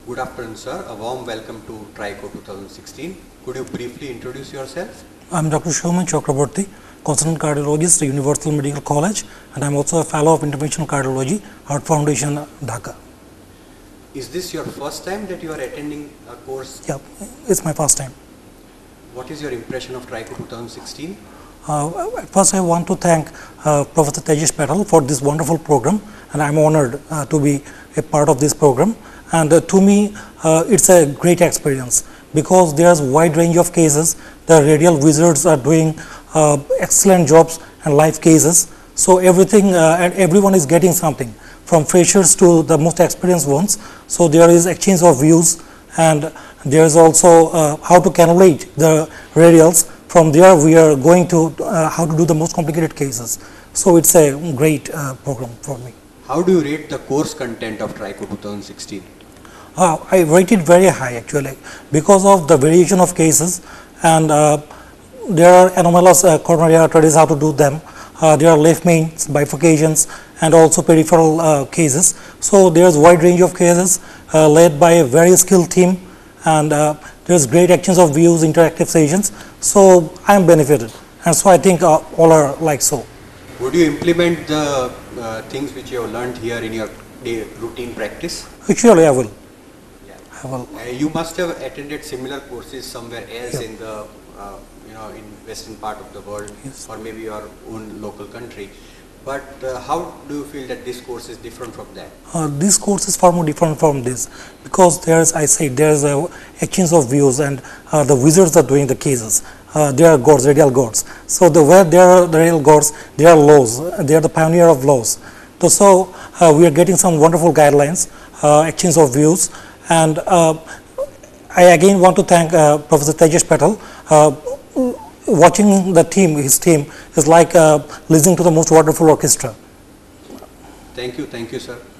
Good afternoon, sir. A warm welcome to TRICO 2016. Could you briefly introduce yourself? I'm Dr. Shoman Chakraborty, consultant cardiologist at Universal Medical College, and I'm also a fellow of Interventional Cardiology, Heart Foundation, Dhaka. Is this your first time that you are attending a course? Yeah, it's my first time. What is your impression of TRICO 2016? First, I want to thank Professor Tejas Patel for this wonderful program, and I'm honored to be a part of this program. And to me, it's a great experience because there's a wide range of cases. The radial wizards are doing excellent jobs and live cases. So everything and everyone is getting something, from freshers to the most experienced ones. So there is exchange of views, and there is also how to cannulate the radials. From there, we are going to how to do the most complicated cases. So it's a great program for me. How do you rate the course content of TRICO 2016? I rate it very high actually because of the variation of cases, and there are anomalous coronary arteries, how to do them. There are left mains, bifurcations, and also peripheral cases. So there is wide range of cases led by a very skilled team, and there is great exchange of views, interactive sessions. So I am benefited, and so I think all are like so. Would you implement the things which you have learned here in your routine practice? Surely I will. I will. You must have attended similar courses somewhere else Yeah. in the in western part of the world, Yes. or maybe your own local country. But how do you feel that this course is different from that? This course is far more different from this because there's, I say, there's a exchange of views, and the wizards are doing the cases. There are gods, radial gods. So where there are the radial gods, there are laws. They are the pioneer of laws. So we are getting some wonderful guidelines, exchange of views, and I again want to thank Professor Tejas Patel. Watching the team, his team, is like listening to the most wonderful orchestra. Thank you, sir.